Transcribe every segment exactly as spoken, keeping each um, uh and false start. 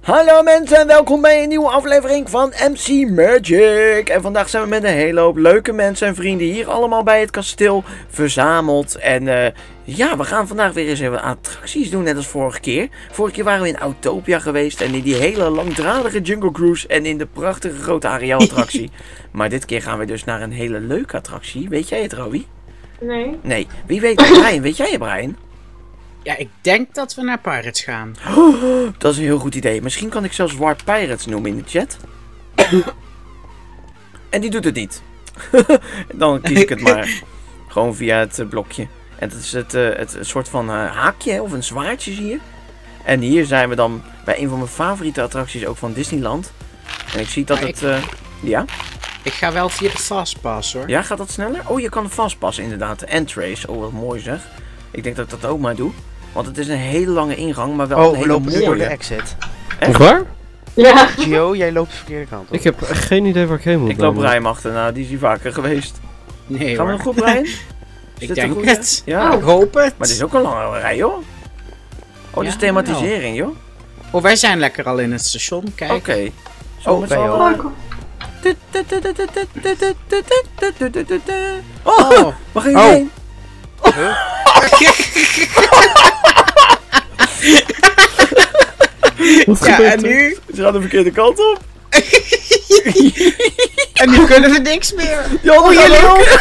Hallo mensen en welkom bij een nieuwe aflevering van M C Magic. En vandaag zijn we met een hele hoop leuke mensen en vrienden hier allemaal bij het kasteel verzameld. En uh, ja, we gaan vandaag weer eens even attracties doen, net als vorige keer. Vorige keer waren we in Autopia geweest en in die hele langdradige Jungle Cruise en in de prachtige grote Ariel attractie. Maar dit keer gaan we dus naar een hele leuke attractie. Weet jij het, Rowie? Nee. Nee, wie weet het? Brian, weet jij het, Brian? Ja, ik denk dat we naar Pirates gaan. Oh, dat is een heel goed idee. Misschien kan ik zelfs Warp Pirates noemen in de chat. En die doet het niet. Dan kies ik het maar. Gewoon via het uh, blokje. En dat is het, uh, het, het soort van uh, haakje of een zwaardje zie je. En hier zijn we dan bij een van mijn favoriete attracties ook van Disneyland. En ik zie dat maar het... Ik... Uh, ja? Ik ga wel via de Fastpass hoor. Ja, gaat dat sneller? Oh, je kan de Fastpass inderdaad. De Entrace. Oh, wat mooi zeg. Ik denk dat ik dat ook maar doe. Want het is een hele lange ingang, maar wel oh, een hele lopen mooie. door de exit. Echt waar? Ja. Gio, jij loopt de verkeerde kant op. Ik heb geen idee waar ik heen moet. Ik loop Brian achterna, die is hier vaker geweest. Nee Gaan we hoor. nog goed, Brian? Ik denk goed, het. Ja. Ik hoop het. Maar dit is ook een lange rij, joh. Oh, dit is Ja, thematisering, joh. Oh, wij zijn lekker al in het station. Kijk. Oké. Okay. Oh, bij jou. Oh, Oh. waar ga je Oh. heen? Huh? Wat Ja, gebeurt en er? nu? Ze gaat de verkeerde kant op. En nu kunnen we niks meer. Ja, Oh, jullie ook.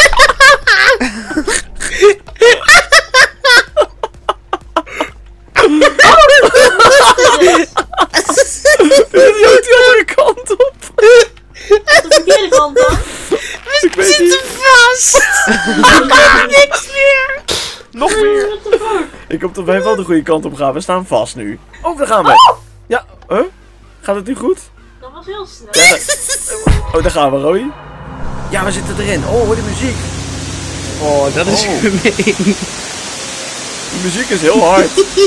Die ook de andere kant op. De verkeerde kant dan? Ik weet Zitten niet. vast. We kunnen niks meer. Nog meer. What the fuck? Ik hoop dat wij wel de goede kant op gaan. We staan vast nu. Oh, daar gaan we. Ja, huh? Gaat het nu goed? Dat was heel snel. Ja. Oh, daar gaan we, Roy. Ja, we zitten erin. Oh, hoor die muziek. Oh, dat is Oh. gemeen. Die muziek is heel hard.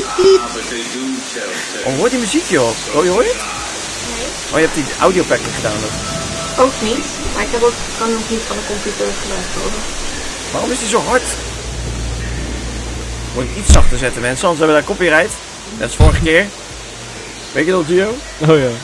Oh, hoor die muziek, joh. Oh, je hoort het? Nee, Oh, je hebt die audiopacker gedaan. Dus. ook niet. Maar ik heb ook, kan nog niet van de computer gebruikt worden. Waarom is die zo hard? Moet ik iets zachter zetten, mensen, anders hebben we daar copyright. Net als vorige keer. Weet je dat, Gio? Oh ja.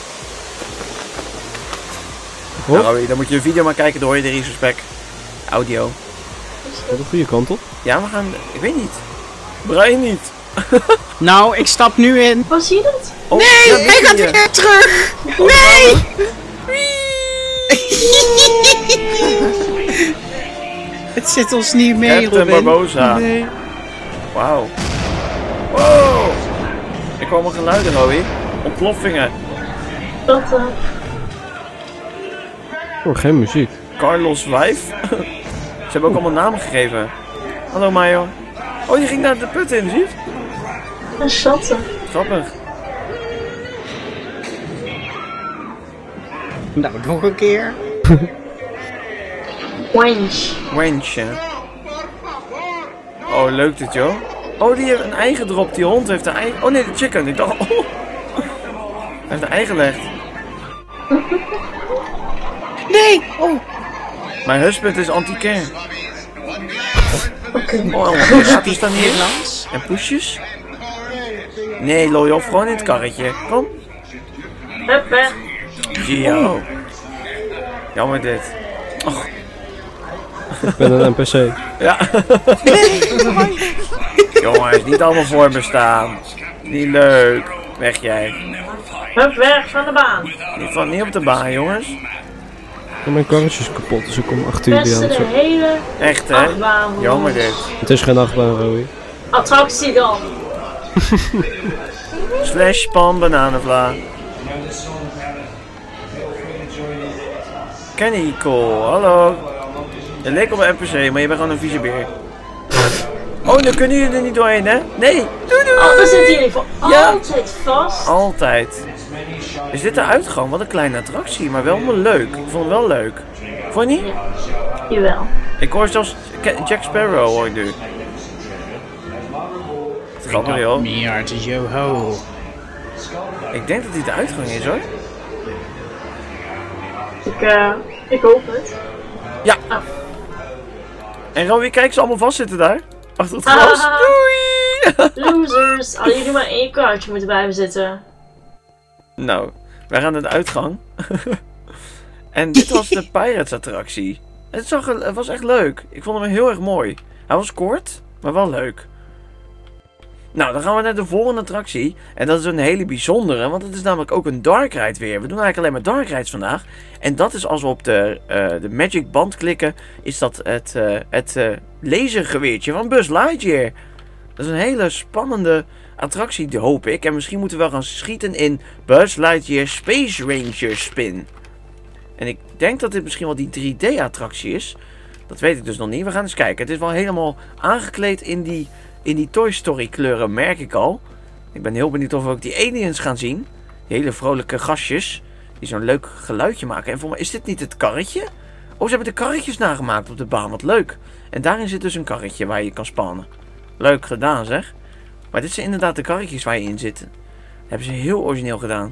Nou, Roy, dan moet je een video maar kijken, dan hoor je de Resource audio. Gaat de goede kant op? Ja, we gaan... Ik weet niet. Brian niet. Nou, ik stap nu in. Oh, zie je dat? Oh, Nee, ja, hij gaat hier. weer terug. Oh, Nee. Het zit ons niet mee, Captain Robin. Barbosa. Nee. Wauw. Wow. Ik hoor mijn geluiden, Roy. Ontploffingen. Dat, uh, Oh, geen muziek. Carlos wijf. Ze hebben ook allemaal namen gegeven. Hallo Mayo. Oh, die ging naar de put in, zie je het? een schatten. Grappig. Nou, nog een keer. Wench. Wench. Oh, leuk dit, joh. Oh, die heeft een ei gedropt. Die hond heeft een ei... Oh nee, de chicken. Ik dacht... Oh. Hij heeft een ei gelegd. Nee. Oh. Mijn husband is anti-care. Oké. Oh, allemaal piraten staan hier. Nederlands. En poesjes. Nee, Loyal, gewoon in het karretje. Kom. Hup, weg. Gio. Jammer dit. Och, Ik ben een N P C. ja. Jongens, niet allemaal voor me staan. Niet leuk. Weg jij. Hup, weg van de baan. Niet, van, niet op de baan, jongens. En mijn karretje is kapot, dus ik kom achter jullie Beste aan. de Zo. hele Echt, hè? achtbaan. Jammer dit. Het is geen achtbaan, Rowie. Attractie dan. Slash pan bananenvla. Kenny Cole, hallo. Je leek op een N P C, maar je bent gewoon een vieze beer. Oh, dan kunnen jullie er niet doorheen, hè? Nee! Doei doei! Oh, dan zitten jullie voor Ja. altijd vast. Altijd. Is dit de uitgang? Wat een kleine attractie, maar wel wel leuk. Ik vond het wel leuk. Vond je niet? Jawel. Ik hoor zelfs Ca- Jack Sparrow hoor ik nu. Grappig joh. Me hard yo ho. Ik denk dat dit de uitgang is hoor. Ik, uh, ik hoop het. Ja. Ah. En Rowie, kijk ze allemaal vastzitten daar. Achter het Ah. gras. Doei! Losers. Hadden jullie maar één kaartje moeten blijven zitten. Nou, wij gaan naar de uitgang. En dit was de Pirates attractie. Het, zag er, het was echt leuk. Ik vond hem heel erg mooi. Hij was kort, maar wel leuk. Nou, dan gaan we naar de volgende attractie. En dat is een hele bijzondere, want het is namelijk ook een dark ride weer. We doen eigenlijk alleen maar dark rides vandaag. En dat is als we op de, uh, de Magic Band klikken, is dat het, uh, het uh, lasergeweertje van Buzz Lightyear. Dat is een hele spannende attractie, hoop ik. En misschien moeten we wel gaan schieten in Buzz Lightyear Space Ranger Spin. En ik denk dat dit misschien wel die drie D attractie is. Dat weet ik dus nog niet. We gaan eens kijken. Het is wel helemaal aangekleed in die, in die Toy Story kleuren, merk ik al. Ik ben heel benieuwd of we ook die aliens gaan zien. Die hele vrolijke gastjes. Die zo'n leuk geluidje maken. En voor mij is dit niet het karretje? Oh, ze hebben de karretjes nagemaakt op de baan. Wat leuk. En daarin zit dus een karretje waar je kan spannen. Leuk gedaan, zeg. Maar dit zijn inderdaad de karretjes waar je in zit. Dat hebben ze heel origineel gedaan.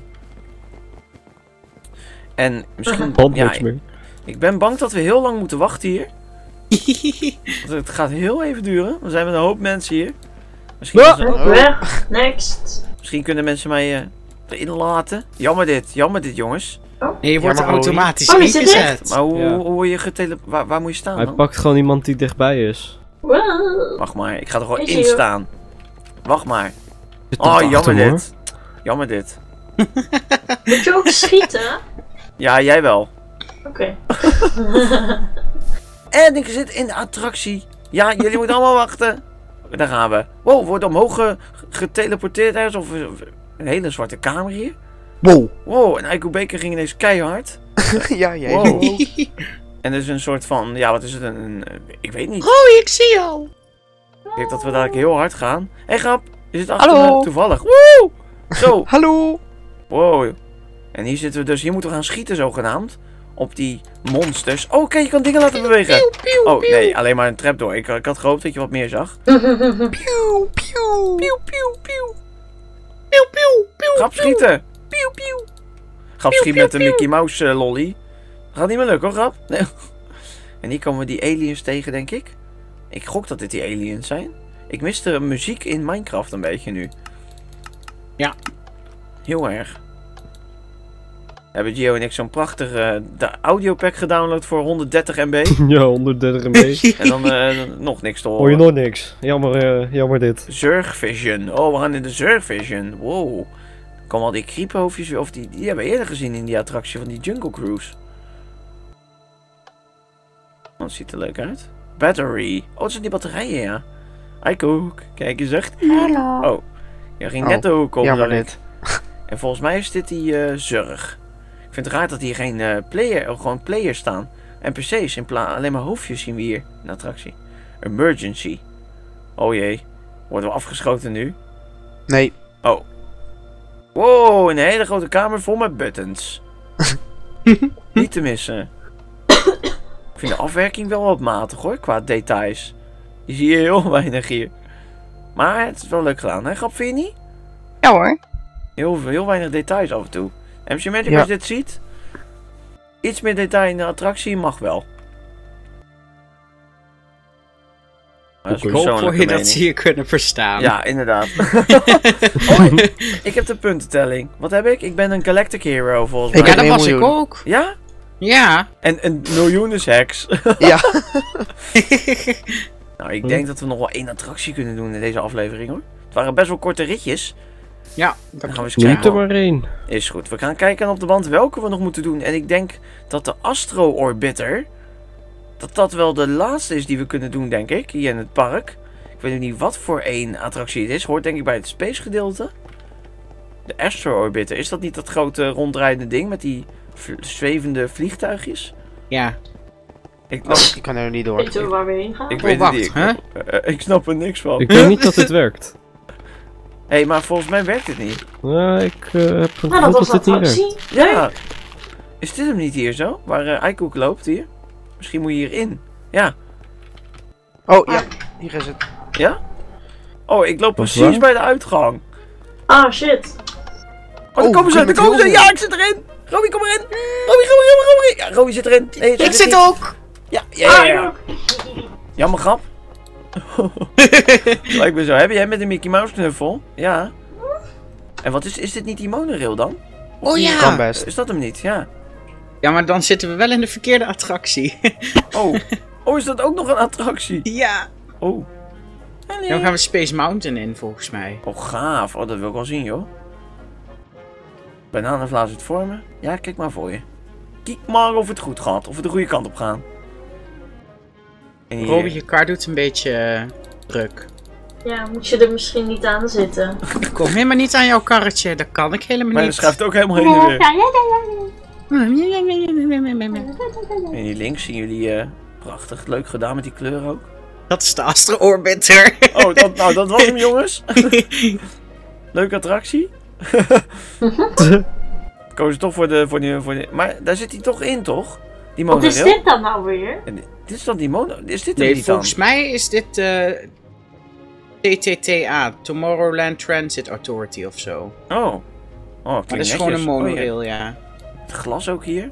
En misschien... Ja, ik, ik ben bang dat we heel lang moeten wachten hier. Want het gaat heel even duren. Er zijn met een hoop mensen hier. Misschien, ja. ze... Weg. Next. Misschien kunnen mensen mij uh, erin laten. Jammer dit. Jammer dit, jongens. Oh. Nee, je wordt Jammer, automatisch oh, ingezet. Maar hoe, ja. hoe, hoe word je getele... Waar, waar moet je staan Hij dan? pakt gewoon iemand die dichtbij is. Wow. Wacht maar. Ik ga er gewoon Ik in zie staan. Wacht maar. Zit Oh, achter jammer hem, dit. Jammer dit. Moet je ook schieten? Ja, jij wel. Oké. Okay. En ik zit in de attractie. Ja, jullie moeten allemaal wachten. Daar gaan we. Wow, wordt omhoog ge geteleporteerd ergens. Of een hele zwarte kamer hier. Wow. Wow, en Aiko Baker ging ineens keihard. Ja, jij Wow. wow. En er is een soort van, ja, wat is het? Een, een, ik weet niet. Oh, ik zie jou. Ik denk dat we dadelijk heel hard gaan. Hé, hey, grap. Je zit achter Hallo. me. Toevallig. Woe! Zo. Hallo. Wow. En hier zitten we dus, hier moeten we gaan schieten zogenaamd. Op die monsters. Oh, kijk, je kan dingen laten bewegen. Pieuw, pieuw, Oh, pieuw. nee, alleen maar een trapdoor. Ik, ik had gehoopt dat je wat meer zag. Pieuw, pieuw. Pieuw, pieuw, pieuw. Pieuw, pieuw, pieuw. Grap schieten. Pieuw, pieuw. Grap Pieuw, schiet pieuw, met de pieuw. Mickey Mouse uh, lolly. Gaat niet meer lukken hoor, grap. Nee. En hier komen we die aliens tegen, denk ik. Ik gok dat dit die aliens zijn. Ik mis de muziek in Minecraft een beetje nu. Ja. Heel erg. We hebben Gio en ik zo'n prachtige uh, audiopack gedownload voor honderddertig megabyte. Ja, honderddertig megabyte. En dan uh, nog niks te Hoor horen. je nog niks. Jammer, uh, jammer dit. Zurgvision. Oh, we gaan in de Zurgvision. Wow. Komen al die creephoofdjes weer. Of die, die hebben we eerder gezien in die attractie van die Jungle Cruise. Oh, dat ziet er leuk uit. Battery. Oh, dat zijn die batterijen, ja. Aiko, kijk eens echt. Hallo. Oh, je ging Oh, net de hoek op. Jammer zag ik. dit. En volgens mij is dit die uh, Zurg. Ik vind het raar dat hier geen uh, player, oh, gewoon players staan. N P C's in plaats, alleen maar hoofdjes zien we hier in de attractie. Emergency. Oh jee. Worden we afgeschoten nu? Nee. Oh. Wow, een hele grote kamer vol met buttons. Niet te missen. Ik vind de afwerking wel wat matig hoor, qua details. Je ziet hier heel weinig hier. Maar het is wel leuk gedaan, hè? Grap, vind je niet? Ja hoor. Heel, heel weinig details af en toe. M C Magic, Ja. als je dit ziet, iets meer detail in de attractie mag wel. Maar dat is Ik een hoop voor persoonlijke je dat mening. ze je kunnen verstaan. Ja, inderdaad. Oh, ik heb de puntentelling. Wat heb ik? Ik ben een Galactic Hero volgens mij. Ik Ja, heb dat één was ik miljoen. ook. Ja? Ja. En een miljoenen seks. Ja. Nou, ik denk dat we nog wel één attractie kunnen doen in deze aflevering hoor. Het waren best wel korte ritjes. Ja, Dan dat gaan we eens Niet er kijken. maar één. Is goed. We gaan kijken op de band welke we nog moeten doen. En ik denk dat de Astro Orbiter, dat dat wel de laatste is die we kunnen doen, denk ik. Hier in het park. Ik weet niet wat voor één attractie het is. Hoort denk ik bij het space gedeelte. De Astro Orbiter. Is dat niet dat grote ronddraaiende ding met die v- zwevende vliegtuigjes? Ja. Ik, Oh, ik kan er niet door. Weet je waar we heen gaan? ik Oh, weet het wacht, niet. Ik, hè? eh, eh, ik snap er niks van. Ik denk niet dat dit werkt. Hé, hey, maar volgens mij werkt het niet. Ja, ik uh, heb het Nou, dat gevoel was dat de dit niet werkt. attractie. Ja. Is dit hem niet hier zo? Waar uh, Aikoek loopt hier? Misschien moet je hierin. Ja. Oh, ja. Hier is het. Ja? Oh, ik loop Wat precies waar? bij de uitgang. Ah, shit. Oh, daar Oh, komen ze, we daar kunnen komen ze. met Ja, ik zit erin. Robbie, kom erin. Robbie, Robbie, Robbie, Robbie. Ja, Robbie zit erin. Nee, Ik zit niet. ook. Ja, ja, ja. Ah, ja. Jammer grap. Lijkt me zo. Heb jij met een Mickey Mouse knuffel? Ja. En wat is, is dit niet die monorail dan? Oh ja! Kan best. Is dat hem niet? Ja. Ja, maar dan zitten we wel in de verkeerde attractie. Oh. Oh, is dat ook nog een attractie? Ja. Oh. Dan gaan we Space Mountain in, volgens mij. Oh, gaaf. Oh, dat wil ik wel zien, joh. Bananenvlaas het vormen. Ja, kijk maar voor je. Kijk maar of het goed gaat. Of we de goede kant op gaan. En hier- Robby, je kar doet een beetje uh, druk. Ja, moet je er misschien niet aan zitten. Ik kom helemaal niet aan jouw karretje. Dat kan ik helemaal Maar niet. dat schuift ook helemaal heen en weer. En hier links zien jullie uh, prachtig. Leuk gedaan met die kleur ook. Dat is de Astro Orbiter. Oh, dat, nou, dat was hem, jongens. Leuke attractie. Kozen toch voor de, voor, die, voor die... Maar daar zit hij toch in, toch? Die Wat is monorail. dit dan nou weer? En dit is dan die mono... Is dit er Nee, niet dan? volgens mij is dit uh, T T T A, Tomorrowland Transit Authority of zo. Oh. Oh, Maar dat klinkt is gewoon een netjes. Oh, ja. monorail, ja. Het glas ook hier.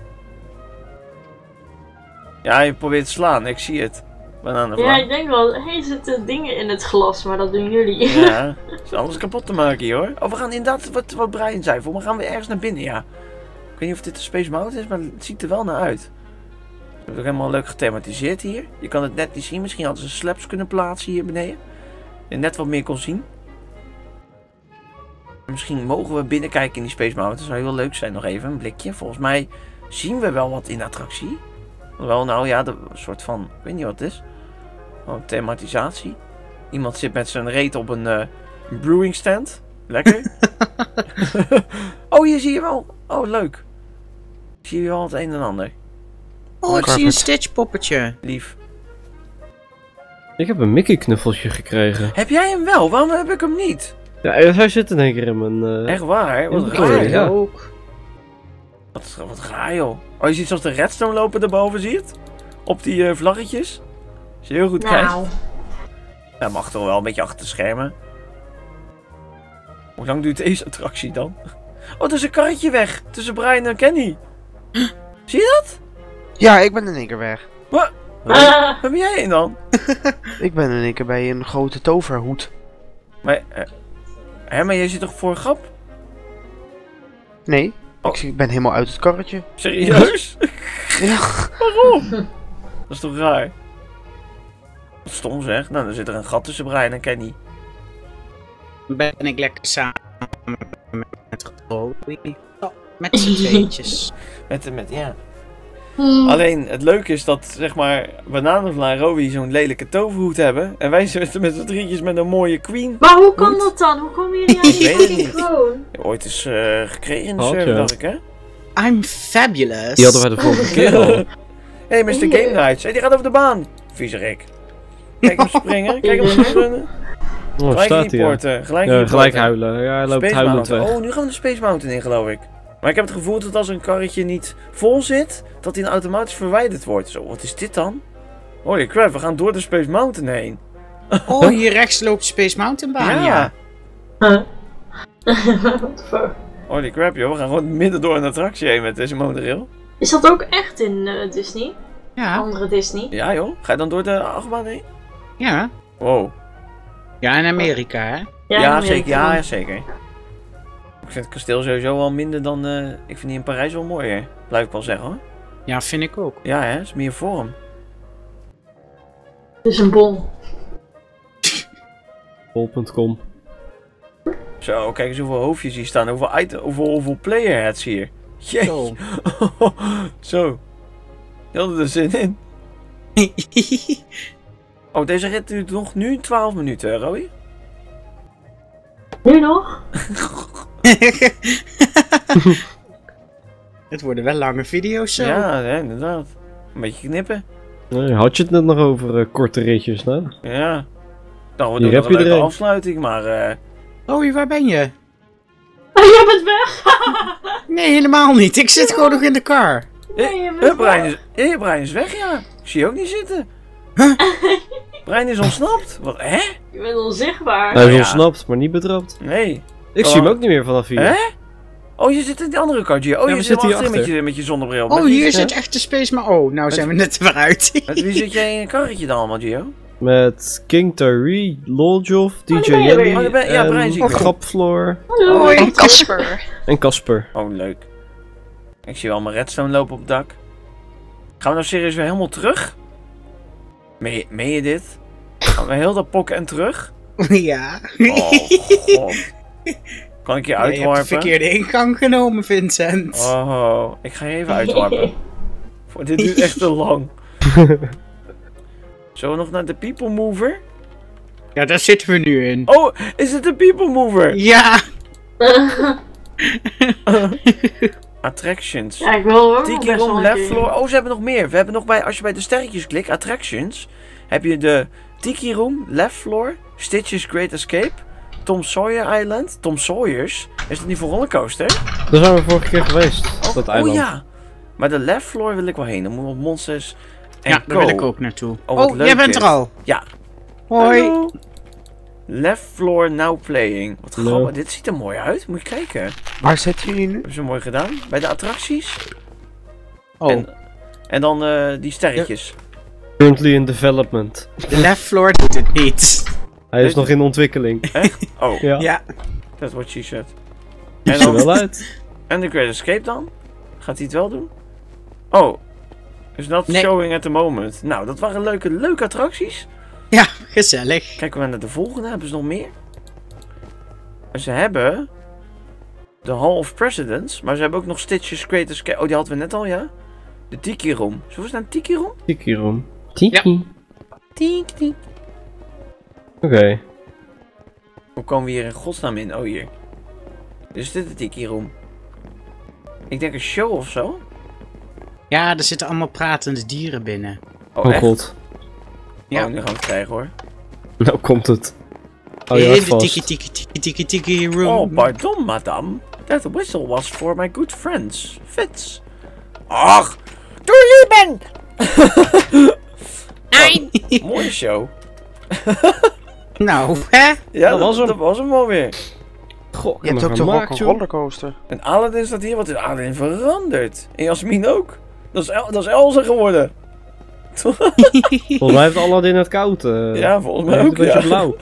Ja, je probeert te slaan. Ik zie het. Bananenvlaag. Ja, ik denk wel, hé, er zitten dingen in het glas, maar dat doen jullie. Ja, is alles kapot te maken hier, hoor. Oh, we gaan inderdaad, wat, wat Brian zei, voor me gaan we ergens naar binnen, ja. Ik weet niet of dit de Space Mountain is, maar het ziet er wel naar uit. We hebben het ook helemaal leuk gethematiseerd hier. Je kan het net niet zien, misschien hadden ze slaps kunnen plaatsen hier beneden. En net wat meer kon zien. Misschien mogen we binnenkijken in die Space Mountain, dat zou heel leuk zijn. Nog even een blikje. Volgens mij zien we wel wat in de attractie. Wel, nou ja, de, een soort van, ik weet niet wat het is. Oh, thematisatie. Iemand zit met zijn reet op een uh, brewing stand. Lekker. Oh, hier zie je wel. Oh, leuk. Zie je wel het een en ander. Oh, ik zie een Stitch poppetje. Lief. Ik heb een Mickey knuffeltje gekregen. Heb jij hem wel? Waarom heb ik hem niet? Ja, hij zit in één keer in mijn... Uh... Echt waar? Wat Ja, raar. ja. Ook. Wat, wat raar, joh. Oh, je ziet zoals de redstone lopen daarboven, zie je het? Op die uh, vlaggetjes. Als je heel goed kijkt. Nou, Dat mag toch wel een beetje achter de schermen. Hoe lang duurt deze attractie dan? Oh, er is een karretje weg. Tussen Brian en Kenny. Zie je dat? Ja, ik ben in één keer weg. Wat? Ah, Waar ben jij in dan? Ik ben in één keer bij een grote toverhoed. Maar, uh, hè, maar jij zit toch voor een grap? Nee, Oh. ik zie- ben helemaal uit het karretje. Serieus? Ja. Waarom? Dat is toch raar? Wat stom zeg. Nou, dan zit er een gat tussen Brian en Kenny. Dan ben ik lekker samen met Robby. Oh, met z'n tweetjes. Met, met, ja. hmm. Alleen, het leuke is dat, zeg maar, Bananenvla en Rowie zo'n lelijke toverhoed hebben. En wij zitten met z'n drietjes met een mooie queen. Maar hoe kan Goed. dat dan? Hoe komen jullie aan die weet het niet. microfoon? Ooit eens uh, gekregen in de Had server, je. dacht ik, hè? I'm fabulous. Die hadden wij de vorige keer al. Hé, hey, mister Game Nights. Hey, die gaat over de baan. Viezerik. Kijk hem springen. Kijk hem springen. Oh, Gelijk staat hij. Ja. reporten. Gelijk Ja, gelijk reporten. huilen. Ja, hij loopt Space huilend Mountain. weg. Oh, nu gaan we de Space Mountain in, geloof ik. Maar ik heb het gevoel dat als een karretje niet vol zit, dat hij dan automatisch verwijderd wordt. Zo, wat is dit dan? Holy crap, we gaan door de Space Mountain heen. Oh, hier rechts loopt Space Mountain baan, ja. Huh? Wat voor- Holy crap, joh. We gaan gewoon midden door een attractie heen met deze monorail. Is dat ook echt in eh, Disney? Ja, Andere Disney? Ja, joh. Ga je dan door de achtbaan heen? ja. Wow. Ja, in Amerika, hè. Ja, Amerika. zeker. Ja, zeker. Ik vind het kasteel sowieso wel minder dan... uh, ik vind die in Parijs wel mooier. Blijf ik wel zeggen, hoor. Ja, vind ik ook. Ja, hè. Is meer vorm. Het is een bol. bol punt com. Zo, kijk eens hoeveel hoofdjes hier staan. Hoeveel, item, hoeveel, hoeveel player heads hier. Jee. Zo. Zo. Je had er zin in. Oh, deze rit duurt nog nu twaalf minuten, Roy. Nu nog? Het worden wel lange video's zo. Ja, ja, inderdaad. Een beetje knippen. Nee, had je het net nog over uh, korte ritjes, nou? Ja. Nou, we Hier doen nog heb een leuke je er een. afsluiting, maar... eh Roy, waar ben je? Oh, jij bent weg! Nee, helemaal niet. Ik zit gewoon nog in de car. Nee, je eh, bent Brian, weg. is, eh, Brian is weg, ja. Ik zie je ook niet zitten. Brian is ontsnapt. Wat, hè? Je bent onzichtbaar. Hij is ja. ontsnapt, maar niet betrapt. Nee. Ik Oh. zie hem ook niet meer vanaf hier. Hè? Oh, je zit in die andere kant, Gio. Oh, Ja, je we zit zitten hier achterin met achter. je, met je zonnebril. Oh, Met wie- hier zit echt de Space Ma... Oh, nou zijn we net weer uit. Met wie zit jij in een karretje dan allemaal, Gio? Met King Tyree, Loljof, D J daar ben je weer. Jelly Oh, daar ben- ja, Brian en zie ik weer. Grapfloor Hallo. En Casper. en Casper. Oh, leuk. Ik zie wel mijn redstone lopen op het dak. Gaan we nou serieus weer helemaal terug? Meen je, meen je dit? Gaan we heel dat pokken en terug? Ja. Oh, god. Kan ik je Ja, je hebt de uitwarpen? verkeerde ingang genomen, Vincent. Oh, ik ga je even uitwarpen. Voor dit duurt echt te lang. Zullen we nog naar de People Mover? Ja, daar zitten we nu in. Oh, is het de People Mover? Ja. Attractions. Ja, ik wil hoor. Tiki Room, Left Floor. Oh, ze hebben nog meer. We hebben nog bij, als je bij de sterretjes klikt, Attractions, heb je de Tiki Room, Left Floor, Stitch's Great Escape, Tom Sawyer Island, Tom Sawyer's. Is dat niet voor rollercoaster? Daar zijn we vorige keer geweest, Oh, dat oh eiland. ja. Maar de Left Floor wil ik wel heen. Dan moeten we op Monsters en Ja, Co. daar wil ik ook naartoe. Oh, wat Oh, leuk jij bent dit. er al. Ja. Hoi. Hallo. Left Floor Now Playing. Wat Hallo. grappig. Dit ziet er mooi uit. Moet je kijken. Waar zitten jullie nu? Hebben ze mooi gedaan. Bij de attracties. Oh, En, en dan eh, die sterretjes. Currently in development. de left floor doet het niet. Hij is Weet- nog in ontwikkeling. Echt? Oh, Ja, Ja. that's what she said. ziet En, er dan, wel uit. en de Great Escape dan? Gaat hij het wel doen? Oh. Is not Nee. showing at the moment. Nou, dat waren leuke, leuke attracties. Ja, gezellig. Kijken we naar de volgende. Hebben ze nog meer? Ze hebben de Hall of Presidents. Maar ze hebben ook nog Stitch's Great Escape. Oh, die hadden we net al, ja? De Tiki Room. Zullen we eens naar een Tiki Room? Tiki room. Tiki. Tiki, tiki. Oké. Hoe komen we hier in godsnaam in? Oh, hier. Dus dit is de Tiki Room. Ik denk een show of zo. Ja, er zitten allemaal pratende dieren binnen. Oh, Oh echt? god. Ja. Oh, nu gaan we het krijgen hoor. Nou komt het. Oh je in hart de vast. tiki tiki tiki tiki tiki room. Oh, pardon, madame. That whistle was for my good friends. Fits. Ach, doe lieben! Nee. Mooie show. Nou, hè? Ja, Dat was hem. Dat was hem alweer. Goh, Je hebt ook zo'n rock rollercoaster. En Aladdin staat hier. Wat is Aladdin veranderd? En Jasmin ook. Dat is, El dat is Elsa geworden. Volgens mij heeft Aladdin het koud. eh. Ja, volgens Hij mij heeft ook, een beetje ja. blauw.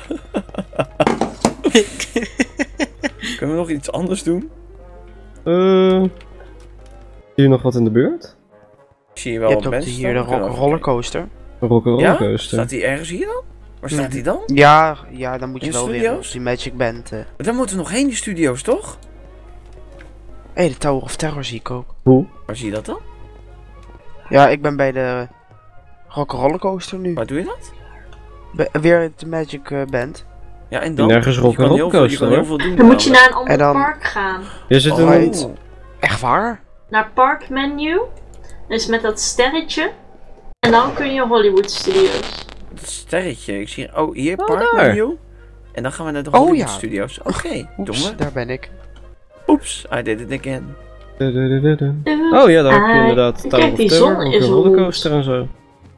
Kunnen we nog iets anders doen? Eh. Zie je nog wat in de buurt? Ik zie hier Je wel hebt wat ook de- mensen hier de staan. rock rollercoaster. Een rock'n'roll Ja? coaster. Staat die ergens hier dan? Waar staat die dan? Ja, ja, dan moet je In wel weer studio's? op die Magic Band. eh. Daar moeten we nog heen, die studio's, toch? Hé, de Tower of Terror zie ik ook. Hoe? Waar zie je dat dan? Ja, ik ben bij de rock rollercoaster nu. Waar doe je dat? Be- weer de Magic eh, Band. Ja, en dan? Nergens Je kan heel veel- rock'n'roll Je kan coaster, heel veel doen. Dan moet je namelijk. naar een ander En dan- park gaan. Je zit in Oh. een... Echt waar? Naar park menu. Dus met dat sterretje. En dan kun je Hollywood Studios. Dat sterretje. Ik zie... Oh, hier, Oh, Park daar. Menu. En dan gaan we naar de Oh, Hollywood ja. Studios. Oké, doen Oeps, we. daar ben ik. Oeps, I did it again. Oh ja, daar heb je Ah, inderdaad kijk, Tower of die Terror, zon ook is een rood. rollercoaster en zo.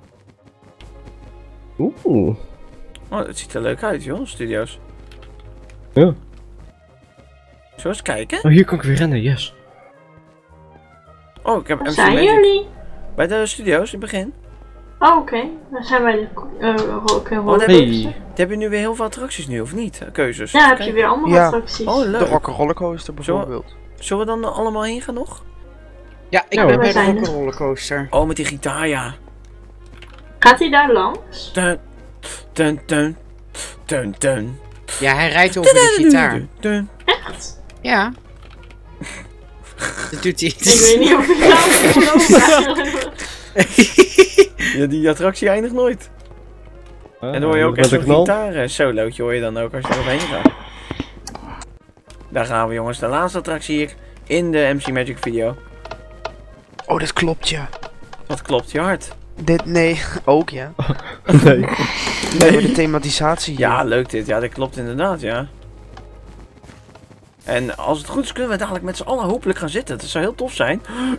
Oeh. Oh, dat ziet er leuk uit, joh, studio's. Ja. Zullen we eens kijken? Oh, hier kan ik weer rennen, yes. Oh, ik heb Waar M C zijn Magic. jullie? Bij de studio's in het begin. Oh, oké. Dan zijn wij de uh, rock and roll. Oh, Hey. Dan heb je nu weer heel veel attracties nu, of niet? Keuzes. Ja, Even heb je kijken. weer allemaal Ja. attracties. Oh, De leuk. rock rollercoaster bijvoorbeeld. Zullen we dan allemaal heen gaan nog? Ja, ik Ja, ben hoor. bij de We zijn er. rollercoaster. Oh, met die gitaar, ja. Gaat hij daar langs? Dun, dun, dun, dun, dun. Ja, hij rijdt over de gitaar. Dun. Echt? Ja. Dat doet hij. Ik weet niet of ik dat geloof. Ja, die attractie eindigt nooit. En dan hoor je ook met echt een zo'n knal. gitaar eh, solootje hoor je dan ook als je eroverheen gaat. Daar gaan we jongens, de laatste attractie hier in de M C Magic video. Oh, dat klopt ja. Dat klopt, je hart. Dit, nee, ook ja. Nee. Nee, maar de thematisatie hier. Ja, leuk dit. Ja, dat klopt inderdaad, ja. En als het goed is kunnen we dadelijk met z'n allen hopelijk gaan zitten. Dat zou heel tof zijn.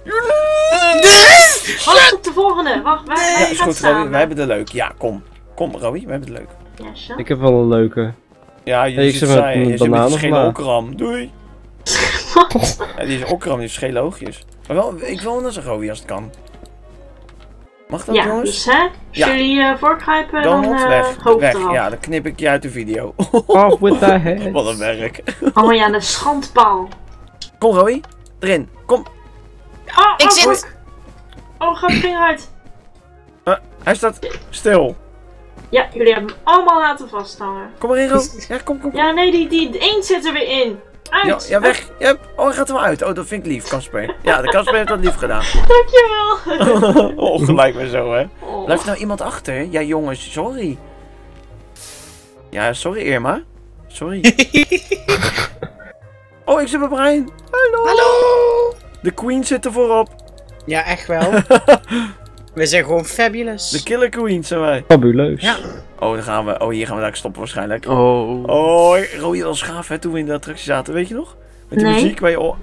Wacht op de volgende. Wacht, wij, Ja, wij is gaan goed, Rowie. samen. Wij hebben het leuk. Ja, kom. Kom, Rowie. We hebben het leuk. Ja, zo. Ik heb wel een leuke. Ja, je Hey, ik zit zit met saai. een Je zit met banaan die of schele la? okram. Doei. Ja, die is okram, die is schele oogjes. Maar wel, ik wil wel naar zijn Rowie als het kan. Mag dat, Ja, jongens? dus hè, als Ja. jullie uh, voorgrijpen, dan Donald, uh, weg. hoofd Weg. eraf. Ja, dan knip ik je uit de video. Off with the head. Wat een werk. Oh ja, de schandpaal. Kom, Roy. Erin. Kom. Oh, Ik oh, zit- oh. Oh, ga er uit. Uh, hij staat stil. Ja, jullie hebben hem allemaal laten vasthangen. Kom erin, Ro. Ja, kom, kom. Ja, nee, die, die eend zit er weer in. Ja, Uit. ja, weg. Ja. Oh, hij gaat er wel uit. Oh, dat vind ik lief, Casper. Ja, de Casper heeft dat lief gedaan. Dankjewel. Oh, gelijk weer zo, hè. Oh. Blijft nou iemand achter? Ja, jongens, sorry. Ja, sorry, Irma. Sorry. Oh, ik zit bij Brian. Hallo. Hallo! De Queen zit er voorop. Ja, echt wel. We zijn gewoon fabulous. De Killer Queen zijn wij. Fabuleus. Ja. Oh, dan gaan we. Oh, hier gaan we daar stoppen waarschijnlijk. Oh. Oh, Roy, dat was gaaf, hè, toen we in de attractie zaten, weet je nog? Met die Nee. muziek waar je... Oh.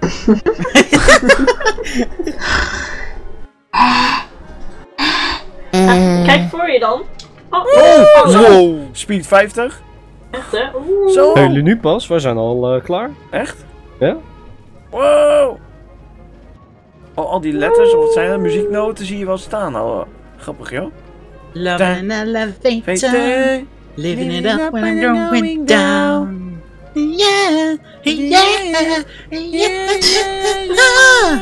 Ah, kijk voor je dan. Oh, Oh, oh, zo. Speed vijftig. echt hè? Oeh. Zo. Hey, jullie nu pas? We zijn al uh, klaar. Echt? Ja? Wow. Oh, al die letters, of wat zijn dat? Muzieknoten zie je wel staan. Oh, grappig, joh. Love and elevator. Weet Living it up when I'm going down. Yeah, yeah, yeah, yeah.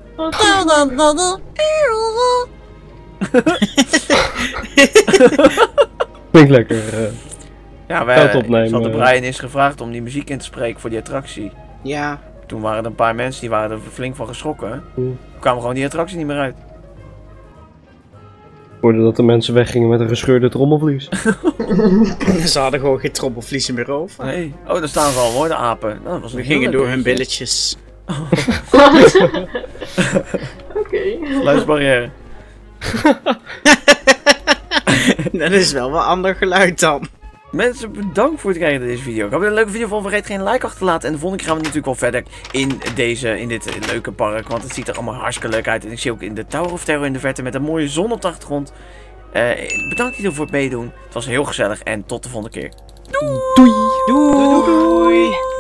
Klinkt lekker. Uh, Ja, wij Geld opnemen. hadden Brian is gevraagd om die muziek in te spreken voor die attractie. Ja, Toen waren er een paar mensen die waren er flink van geschrokken. Oeh. Toen kwamen gewoon die attractie niet meer uit. hoorde dat de mensen weggingen met een gescheurde trommelvlies. ze hadden gewoon geen trommelvliezen meer over. Nee. Oh, daar staan ze al hoor, de apen. Nou, dat was een We heel gingen leuk door hun liedje. billetjes. Oké. Geluidsbarrière. Dat is wel wat ander geluid dan. Mensen, bedankt voor het kijken naar deze video. Ik hoop dat je een leuke video vond. Vergeet geen like achter te laten. En de volgende keer gaan we natuurlijk wel verder in, deze, in dit leuke park. Want het ziet er allemaal hartstikke leuk uit. En ik zie ook in de Tower of Terror in de verte met een mooie zon op de achtergrond. Uh, bedankt iedereen voor het meedoen. Het was heel gezellig en tot de volgende keer. Doei! Doei! Doei!